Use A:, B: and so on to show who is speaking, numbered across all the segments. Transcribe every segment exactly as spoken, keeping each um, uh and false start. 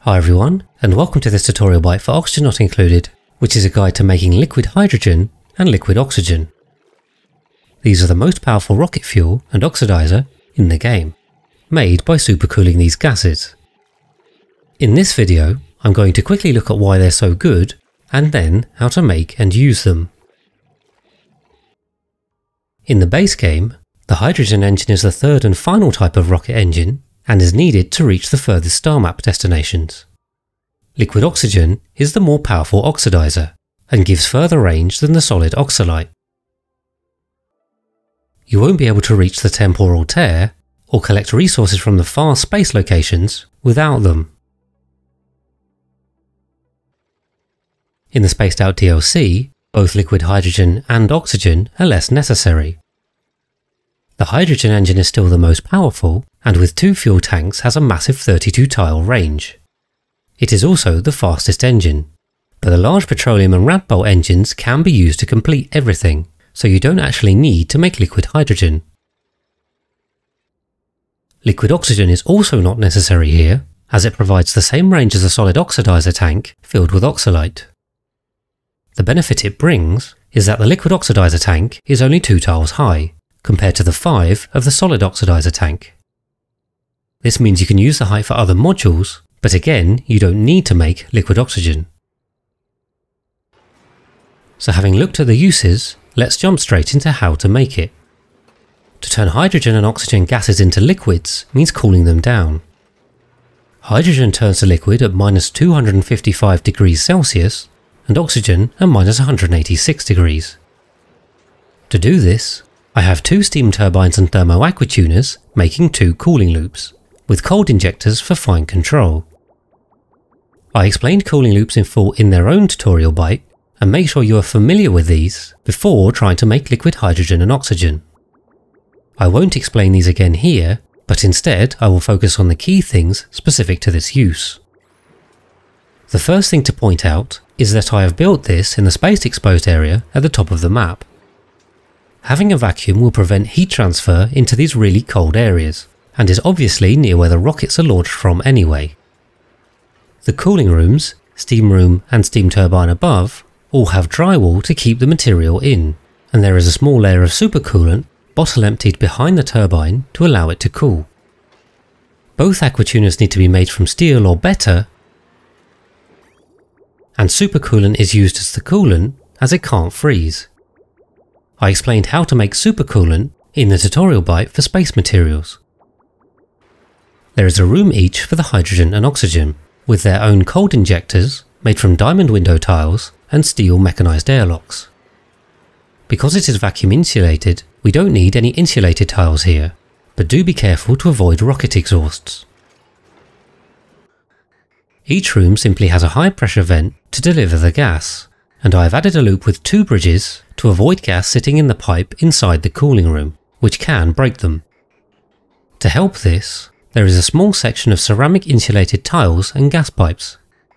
A: Hi everyone, and welcome to this tutorial by For Oxygen Not Included, which is a guide to making liquid hydrogen and liquid oxygen. These are the most powerful rocket fuel and oxidizer in the game, made by supercooling these gases. In this video, I'm going to quickly look at why they're so good, and then how to make and use them. In the base game, the hydrogen engine is the third and final type of rocket engine, and is needed to reach the furthest star map destinations. Liquid oxygen is the more powerful oxidizer, and gives further range than the solid oxalite. You won't be able to reach the temporal tear, or collect resources from the far space locations without them. In the Spaced Out D L C, both liquid hydrogen and oxygen are less necessary. The hydrogen engine is still the most powerful, and with two fuel tanks has a massive thirty-two tile range. It is also the fastest engine, but the large petroleum and rad bolt engines can be used to complete everything, so you don't actually need to make liquid hydrogen. Liquid oxygen is also not necessary here, as it provides the same range as a solid oxidizer tank filled with oxalite. The benefit it brings is that the liquid oxidizer tank is only two tiles high, compared to the five of the solid oxidizer tank. This means you can use the height for other modules, but again, you don't need to make liquid oxygen. So having looked at the uses, let's jump straight into how to make it. To turn hydrogen and oxygen gases into liquids means cooling them down. Hydrogen turns to liquid at minus two hundred fifty-five degrees Celsius, and oxygen at minus one hundred eighty-six degrees. To do this, I have two steam turbines and thermo aquatuners making two cooling loops, with cold injectors for fine control. I explained cooling loops in full in their own tutorial bite, and make sure you are familiar with these before trying to make liquid hydrogen and oxygen. I won't explain these again here, but instead I will focus on the key things specific to this use. The first thing to point out is that I have built this in the space exposed area at the top of the map. Having a vacuum will prevent heat transfer into these really cold areas, and is obviously near where the rockets are launched from anyway. The cooling rooms, steam room and steam turbine above, all have drywall to keep the material in, and there is a small layer of supercoolant bottle emptied behind the turbine to allow it to cool. Both aquatuners need to be made from steel or better, and supercoolant is used as the coolant as it can't freeze. I explained how to make supercoolant in the tutorial bite for space materials. There is a room each for the hydrogen and oxygen, with their own cold injectors made from diamond window tiles and steel mechanized airlocks. Because it is vacuum insulated, we don't need any insulated tiles here, but do be careful to avoid rocket exhausts. Each room simply has a high pressure vent to deliver the gas, and I have added a loop with two bridges to avoid gas sitting in the pipe inside the cooling room, which can break them. To help this, there is a small section of ceramic insulated tiles and gas pipes.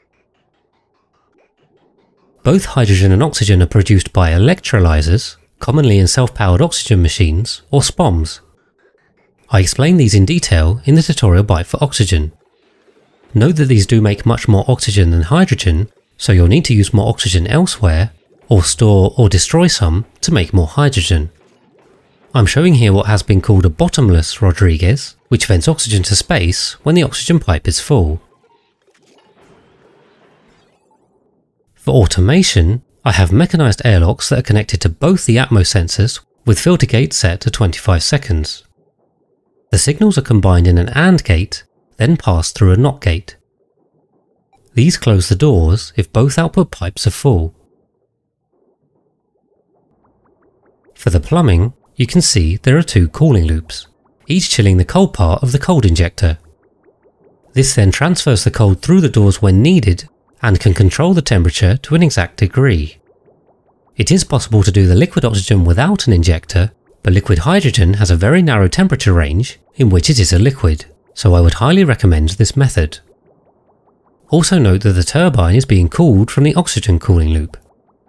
A: Both hydrogen and oxygen are produced by electrolyzers, commonly in self-powered oxygen machines or S P O Ms. I explain these in detail in the tutorial bite for oxygen. Note that these do make much more oxygen than hydrogen, so you'll need to use more oxygen elsewhere, or store or destroy some to make more hydrogen. I'm showing here what has been called a Bottomless Rodriguez, which vents oxygen to space when the oxygen pipe is full. For automation, I have mechanized airlocks that are connected to both the Atmos sensors with filter gate set to twenty-five seconds. The signals are combined in an AND gate, then passed through a NOT gate. These close the doors if both output pipes are full. For the plumbing, you can see there are two cooling loops, each chilling the cold part of the cold injector. This then transfers the cold through the doors when needed and can control the temperature to an exact degree. It is possible to do the liquid oxygen without an injector, but liquid hydrogen has a very narrow temperature range in which it is a liquid, so I would highly recommend this method. Also note that the turbine is being cooled from the oxygen cooling loop.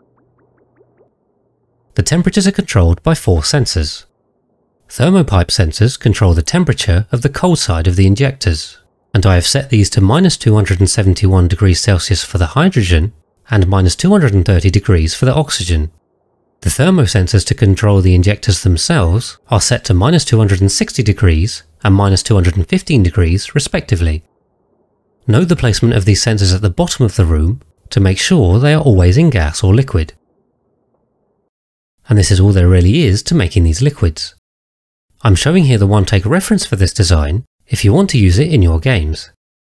A: The temperatures are controlled by four sensors. Thermopipe sensors control the temperature of the cold side of the injectors, and I have set these to minus two hundred seventy-one degrees Celsius for the hydrogen and minus two hundred thirty degrees for the oxygen. The thermosensors to control the injectors themselves are set to minus two hundred sixty degrees and minus two hundred fifteen degrees respectively. Note the placement of these sensors at the bottom of the room to make sure they are always in gas or liquid. And this is all there really is to making these liquids. I'm showing here the one-take reference for this design if you want to use it in your games.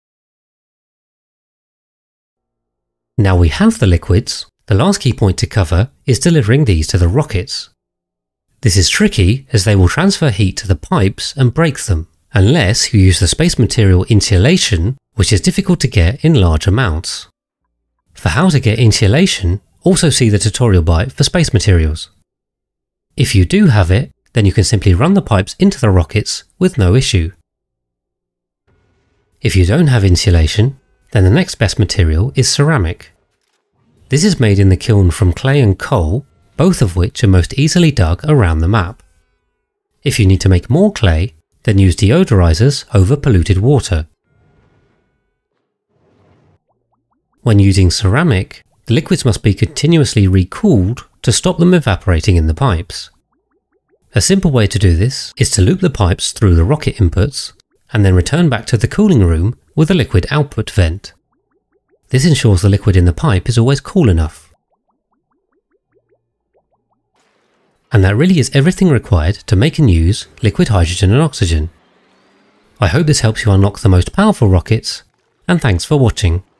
A: Now we have the liquids, the last key point to cover is delivering these to the rockets. This is tricky as they will transfer heat to the pipes and break them, unless you use the space material insulation, which is difficult to get in large amounts. For how to get insulation, also see the tutorial by for space materials. If you do have it, then you can simply run the pipes into the rockets with no issue. If you don't have insulation, then the next best material is ceramic. This is made in the kiln from clay and coal, both of which are most easily dug around the map. If you need to make more clay, then use deodorizers over polluted water. When using ceramic, the liquids must be continuously recooled to stop them evaporating in the pipes. A simple way to do this is to loop the pipes through the rocket inputs and then return back to the cooling room with a liquid output vent. This ensures the liquid in the pipe is always cool enough. And that really is everything required to make and use liquid hydrogen and oxygen. I hope this helps you unlock the most powerful rockets, and thanks for watching.